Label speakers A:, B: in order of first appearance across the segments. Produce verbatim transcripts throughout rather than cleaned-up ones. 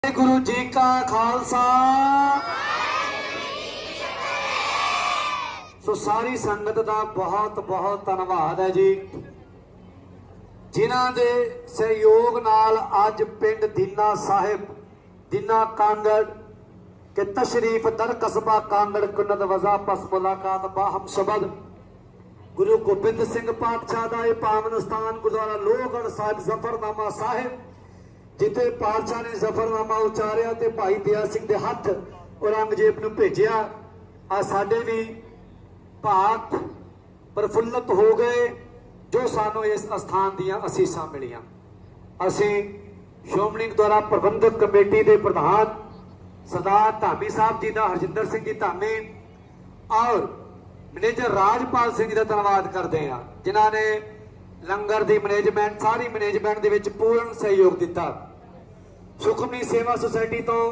A: गुरु जी का खालसा। सो सारी संगत का बहुत बहुत धन्यवाद है जी, जिन्हां दे सहयोग नाल अज पिंड दीना साहिब दीना कांगड़ के तशरीफ दर कस्बा कांगड़ कुन्नत वजा पस मुलाकात बाहम शबद गुरु गोबिंद सिंह पातशाह का यह पावन स्थान गुरुद्वारा लोहगढ़ साहिब जफरनामा साहिब, जिथे पातशाह ने जफरनामा उचारिया ते भाई दया सिंह के हथ औरंगजेब नूं भेजिया। आ साडे भी भाग प्रफुल्लत हो गए जो सानू इस स्थान दियां असीसां मिलियां। असीं श्रोमणी गुरुद्वारा प्रबंधक कमेटी के प्रधान सरदार धामी साहब जी का, हरजिंदर सिंह जी धामी और मैनेजर राजपाल सिंह जी का धन्यवाद करते हैं, जिन्हों ने लंगर की मैनेजमेंट सारी मैनेजमेंट दे विच पूर्ण सहयोग दिता। सुखमनी सेवा सोसाइटी तो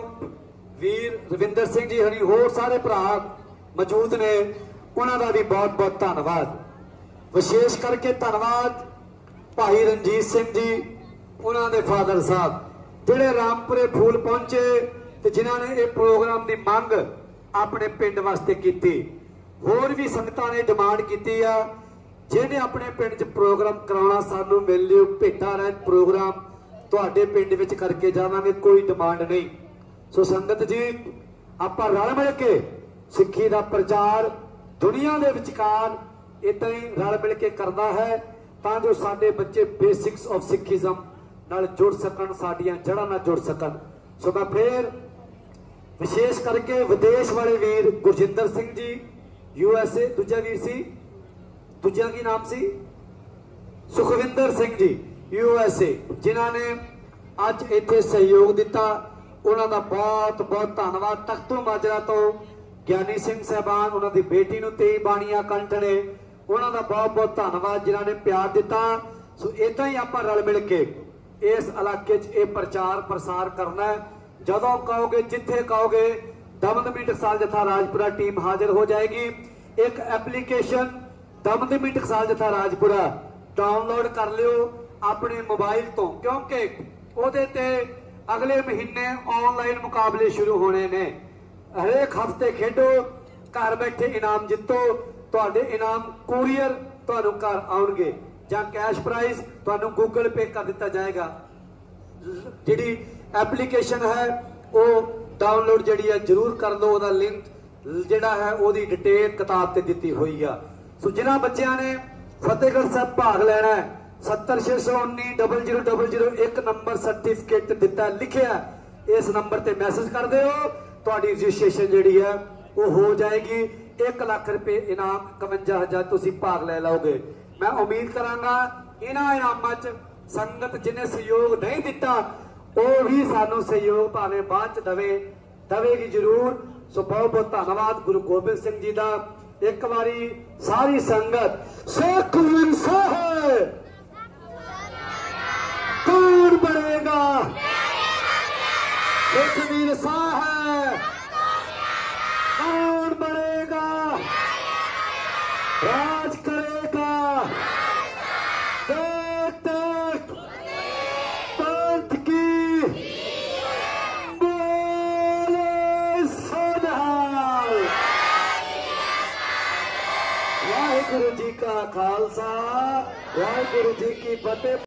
A: वीर रविंदर सिंह जी हरी होर सारे भरा मौजूद ने, उन्होंने भी बहुत बहुत धन्यवाद। विशेष करके धन्यवाद भाई रणजीत सिंह जी, उन्होंने फादर साहब जिहड़े रामपुरे फूल पहुंचे ते जिन्होंने ये प्रोग्राम की मंग अपने पिंड वास्ते की। होर भी संगतां ने डिमांड की जिन्हें अपने पिंड च प्रोग्राम कराना सानू मिल लियो, भेटा रहत प्रोग्राम तुहाडे पिंड विच करके जावांगे, कोई डिमांड नहीं। सो संगत जी आपां रल मिल के सिक्खी का प्रचार दुनिया के विचकार इदा ही रल मिल के करना है, तां जो साडे बच्चे बेसिक्स ऑफ सिखिज्म नाल जुड़ सकन, साडियां जड़ां नाल जुड़ सकन। सो मैं फिर विशेष करके विदेश वाले वीर गुरजिंदर सिंह जी यूएसए, दूजा वीर सी दूजा की नाम सी सुखविंदर सिंह जी यूएसए, जिन्होंने अज इत्थे सहयोग दिता, उन्होंने बहुत बहुत धन्यवाद। तख्तों माजरा तो ज्ञानी सिंह साहबान, उन्होंने बेटी नूं तेई बाणियां कंठ ने, उन्होंने बहुत बहुत धन्यवाद जिन्होंने प्यार दिता। सो इदा ही आपां रल मिल के इस इलाके च ये प्रचार प्रसार करना है। जदों कहोगे जिथे कहोगे दमदमी टकसाल जथा राजपुरा टीम हाजिर हो जाएगी। एक एप्लीकेशन दमदमी टकसाल जथा राजपुरा डाउनलोड कर लियो अपने मोबाइल तो, क्योंकि उहदे ते अगले महीने ऑनलाइन मुकाबले शुरू होने ने। हरेक हफ्ते खेडो, घर बैठे इनाम जितो, तुहाडे इनाम कुरियर तुहानू घर आउणगे जां कैश प्राइज तुहानू गूगल पे कर दिता जाएगा। जिहड़ी एप्लीकेशन है वो डाउनलोड जिहड़ी है जरूर कर लो, उहदा लिंक जिहड़ा है उहदी डिटेल किताब ते दित्ती हुई है। सो जिन्हां बच्चियां ने फतेहगढ़ साहब भाग लेना है, सत्तर छे सौ उन्नी डबल जीरो डबल जीरो एक नंबर सर्टिफिकेट दिता लिखिया, इस नंबर ते मैसेज कर दो, तुहाडी रजिस्ट्रेशन जिहड़ी है वो हो जाएगी। एक लाख रुपए इनाम इकवंजा हजार तुसीं भाग ले लोगे। मैं उम्मीद करांगा इन्हां इनामां च संगत जिन्हें सहयोग नहीं दिता वो भी सानू सहयोग भावें बाद च दवे दवेगी जरूर। सो बहुत बहुत धन्यवाद गुरु गोबिंद सिंह जी का। एक बारी सारी संगत सुखवीर साहब कौन बनेगा, सुखवीर साहब कौन बनेगा, राज करेगा, देख देख पंथ की बोले सोनहाल। वाहिगुरु जी का खालसा, वाहिगुरु जी की फतेह।